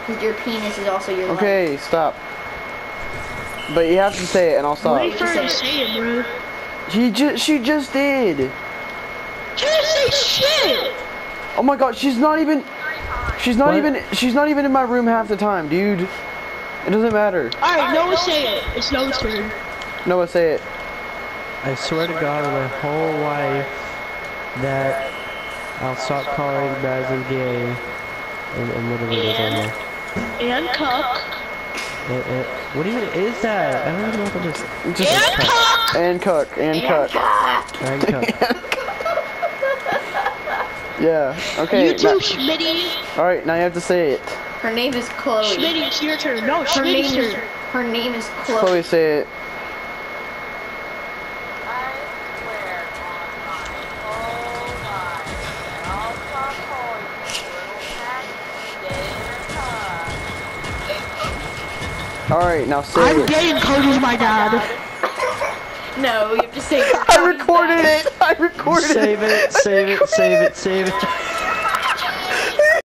Because your penis is also your leg. Okay, stop. But you have to say it, and I'll stop. Wait for her to say it, bro. She just did. She didn't say shit. Oh my god, she's not even in my room half the time, dude. It doesn't matter. Alright, Noah, say it. It's Noah's turn. Noah, say it. I swear to God, my whole life that I'll stop calling Madison gay and whatever it is on there. And cuck. What even is that? I don't even know what that is. Just and cook. Yeah. Okay. You too, Schmitty. All right, now you have to say it. Her name is Chloe. Schmitty, it's your turn. No, Her Schmitty's name is turn. her name is Chloe. Chloe, say it. All right, now say it. I'm gay and Cody's my dad. No, you have to say. I recorded it. Save it.